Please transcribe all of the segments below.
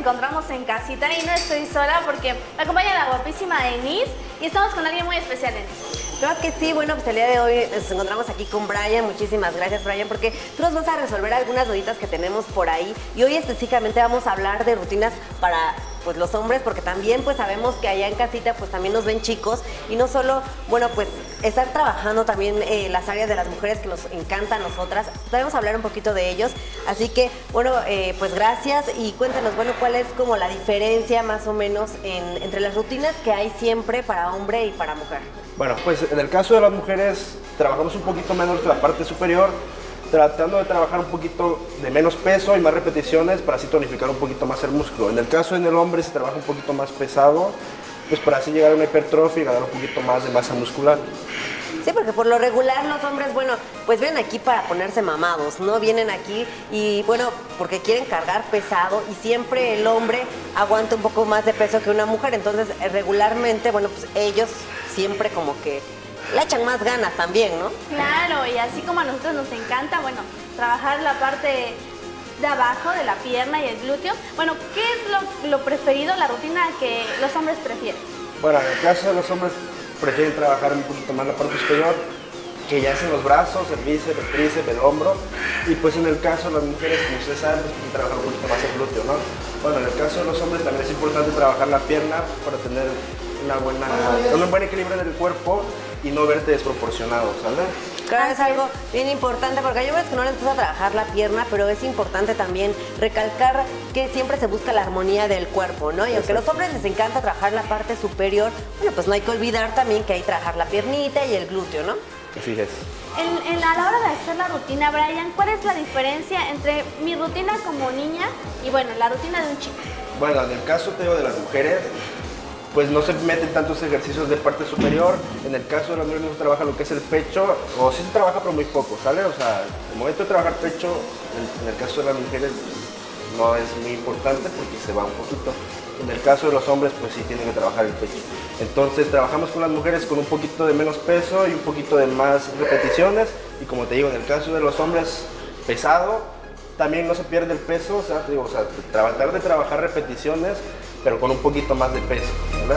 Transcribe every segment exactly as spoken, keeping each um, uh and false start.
encontramos en casita y no estoy sola porque me acompaña la guapísima Denise y estamos con alguien muy especial, Denise. Claro que sí, bueno, pues el día de hoy nos encontramos aquí con Brian. Muchísimas gracias, Brian, porque tú nos vas a resolver algunas duditas que tenemos por ahí. Y hoy específicamente vamos a hablar de rutinas para pues los hombres, porque también pues sabemos que allá en casita pues también nos ven chicos y no solo, bueno, pues están trabajando también eh, las áreas de las mujeres que nos encantan a nosotras. Vamos a hablar un poquito de ellos, así que bueno, eh, pues gracias y cuéntanos, bueno, cuál es como la diferencia más o menos en, entre las rutinas que hay siempre para hombre y para mujer. Bueno, pues en el caso de las mujeres trabajamos un poquito menos la parte superior, tratando de trabajar un poquito de menos peso y más repeticiones para así tonificar un poquito más el músculo. En el caso del hombre se trabaja un poquito más pesado, pues para así llegar a una hipertrofia y ganar un poquito más de masa muscular. Sí, porque por lo regular los hombres, bueno, pues vienen aquí para ponerse mamados, ¿no? Vienen aquí y, bueno, porque quieren cargar pesado y siempre el hombre aguanta un poco más de peso que una mujer. Entonces, regularmente, bueno, pues ellos siempre como que le echan más ganas también, ¿no? Claro, y así como a nosotros nos encanta, bueno, trabajar la parte de abajo de la pierna y el glúteo. Bueno, ¿qué es lo, lo preferido, la rutina que los hombres prefieren? Bueno, en el caso de los hombres prefieren trabajar un poquito más la parte superior, que ya es en los brazos, el bíceps, el tríceps, el hombro, y pues en el caso de las mujeres, como ustedes saben, pues prefieren trabajar un poquito más el glúteo, ¿no? Bueno, en el caso de los hombres también es importante trabajar la pierna para tener una buena, un buen equilibrio en el cuerpo y no verte desproporcionado, ¿sabes? Claro, es algo bien importante porque hay hombres que no les gusta trabajar la pierna, pero es importante también recalcar que siempre se busca la armonía del cuerpo, ¿no? Y aunque a los hombres les encanta trabajar la parte superior, bueno, pues no hay que olvidar también que hay que trabajar la piernita y el glúteo, ¿no? Así es. En, en, a la hora de hacer la rutina, Brian, ¿cuál es la diferencia entre mi rutina como niña y, bueno, la rutina de un chico? Bueno, en el caso, te digo, de las mujeres, pues no se meten tantos ejercicios de parte superior. En el caso de las mujeres no se trabaja lo que es el pecho, o sí se trabaja pero muy poco, ¿sale? O sea, el momento de trabajar pecho, en, en el caso de las mujeres no es muy importante porque se va un poquito. En el caso de los hombres, pues sí tienen que trabajar el pecho. Entonces trabajamos con las mujeres con un poquito de menos peso y un poquito de más repeticiones. Y como te digo, en el caso de los hombres, pesado, también no se pierde el peso, o sea, te digo, o sea, tratar de trabajar repeticiones, pero con un poquito más de peso, ¿verdad?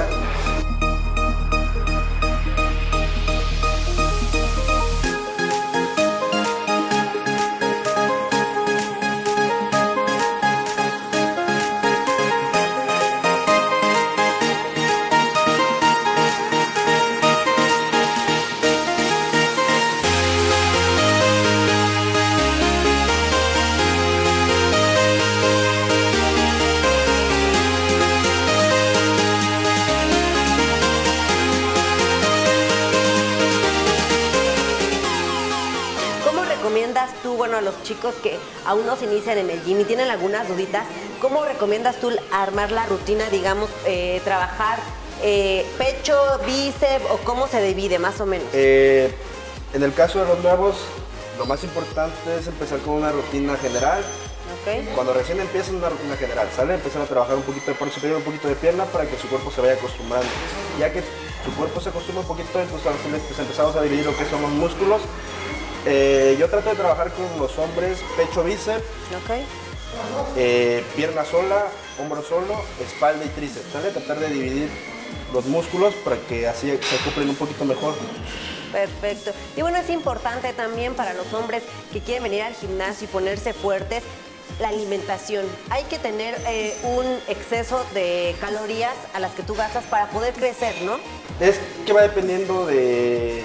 Tú, bueno, a los chicos que aún no se inician en el gym y tienen algunas duditas, ¿cómo recomiendas tú armar la rutina, digamos, eh, trabajar eh, pecho, bíceps o cómo se divide más o menos? Eh, en el caso de los nuevos, lo más importante es empezar con una rutina general. Okay. Cuando recién empiezan una rutina general, ¿sale? Empiezan a trabajar un poquito de parte superior, un poquito de pierna para que su cuerpo se vaya acostumbrando. Ya que su cuerpo se acostumbra un poquito, entonces pues, empezamos a dividir lo que son los músculos. Eh, yo trato de trabajar con los hombres pecho, bíceps, okay. eh, pierna sola, hombro solo, espalda y tríceps, ¿sale? Tratar de dividir los músculos para que así se acoplen un poquito mejor. Perfecto. Y bueno, es importante también para los hombres que quieren venir al gimnasio y ponerse fuertes, la alimentación. Hay que tener eh, un exceso de calorías a las que tú gastas para poder crecer, ¿no? Es que va dependiendo de...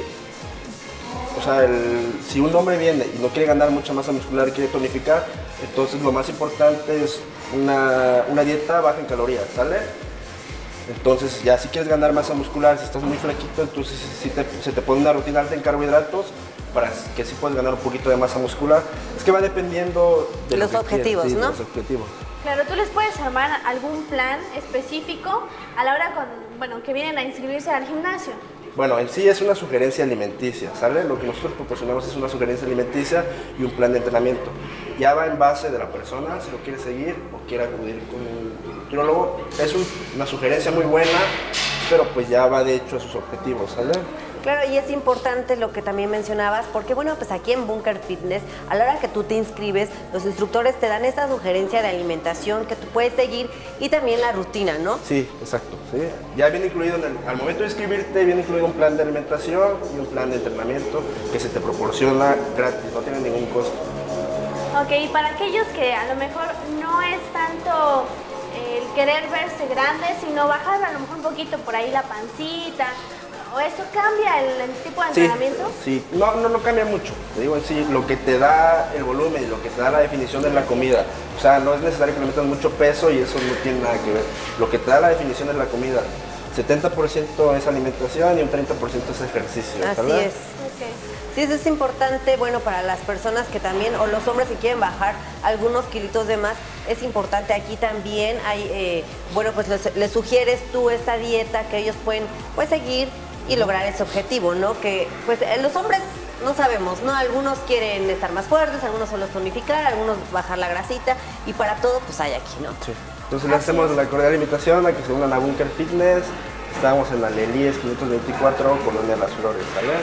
O sea, el, si un hombre viene y no quiere ganar mucha masa muscular y quiere tonificar, entonces lo más importante es una, una dieta baja en calorías, ¿sale? Entonces ya si quieres ganar masa muscular, si estás muy flaquito, entonces si te, se te pone una rutina alta en carbohidratos para que sí puedas ganar un poquito de masa muscular. Es que va dependiendo de los objetivos, quieres, sí, ¿no? De los objetivos. Claro, tú les puedes armar algún plan específico a la hora con, bueno, que vienen a inscribirse al gimnasio. Bueno, en sí es una sugerencia alimenticia, ¿sale? Lo que nosotros proporcionamos es una sugerencia alimenticia y un plan de entrenamiento. Ya va en base de la persona, si lo quiere seguir o quiere acudir con un nutriólogo. Es un, una sugerencia muy buena, pero pues ya va de hecho a sus objetivos, ¿sale? Claro, y es importante lo que también mencionabas, porque bueno, pues aquí en Bunker Fitness, a la hora que tú te inscribes, los instructores te dan esta sugerencia de alimentación que tú puedes seguir y también la rutina, ¿no? Sí, exacto. ¿Sí? Ya viene incluido, en el, al momento de inscribirte, viene incluido un plan de alimentación y un plan de entrenamiento que se te proporciona gratis, no tiene ningún costo. Ok, y para aquellos que a lo mejor no es tanto el querer verse grande, sino bajar a lo mejor un poquito por ahí la pancita, ¿o eso cambia el, el tipo de entrenamiento? Sí, sí. No, no, no cambia mucho. Te digo en sí, lo que te da el volumen y lo que te da la definición de la comida. O sea, no es necesario que le metas mucho peso y eso no tiene nada que ver. Lo que te da la definición de la comida, setenta por ciento es alimentación y un treinta por ciento es ejercicio. Así ¿verdad? es. Okay. Sí, eso es importante, bueno, para las personas que también, o los hombres que quieren bajar algunos kilitos de más, es importante aquí también, hay, eh, bueno, pues les, les sugieres tú esta dieta que ellos pueden, pues, seguir y lograr ese objetivo, ¿no? Que, pues, eh, los hombres no sabemos, ¿no? Algunos quieren estar más fuertes, algunos solo tonificar, algunos bajar la grasita, y para todo, pues, hay aquí, ¿no? Sí. Entonces le hacemos la cordial invitación a que se unan a Bunker Fitness. Estamos en la Lelíes quinientos veinticuatro, Colonia Las Flores, ¿vale?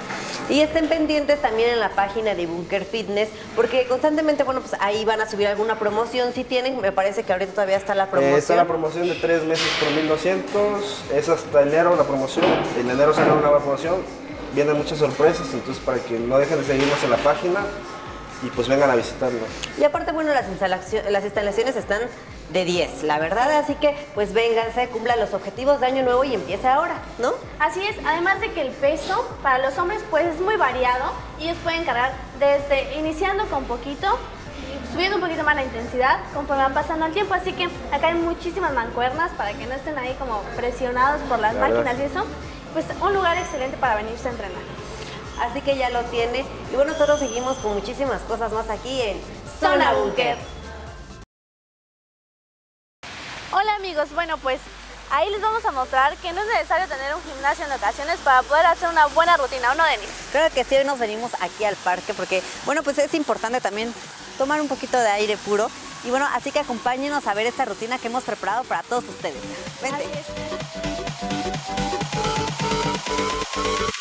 Y estén pendientes también en la página de Bunker Fitness, porque constantemente, bueno, pues ahí van a subir alguna promoción. Si tienen, me parece que ahorita todavía está la promoción. Eh, está la promoción de tres meses por mil doscientos, es hasta enero la promoción. En enero sale una nueva promoción, vienen muchas sorpresas, entonces para que no dejen de seguirnos en la página y pues vengan a visitarnos. Y aparte, bueno, las instalaciones, las instalaciones están de diez, la verdad, así que pues vénganse, cumplan los objetivos de año nuevo y empiece ahora, ¿no? Así es, además de que el peso para los hombres pues es muy variado y ellos pueden cargar desde iniciando con poquito y subiendo un poquito más la intensidad conforme van pasando el tiempo, así que acá hay muchísimas mancuernas para que no estén ahí como presionados por las Claro. máquinas y eso, pues un lugar excelente para venirse a entrenar. Así que ya lo tiene. Y bueno, nosotros seguimos con muchísimas cosas más aquí en Zona Bunker. Hola amigos, bueno pues ahí les vamos a mostrar que no es necesario tener un gimnasio en ocasiones para poder hacer una buena rutina, ¿o no, Denise? Claro que sí, hoy nos venimos aquí al parque porque, bueno, pues es importante también tomar un poquito de aire puro. Y bueno, así que acompáñenos a ver esta rutina que hemos preparado para todos ustedes. Vente. Así es.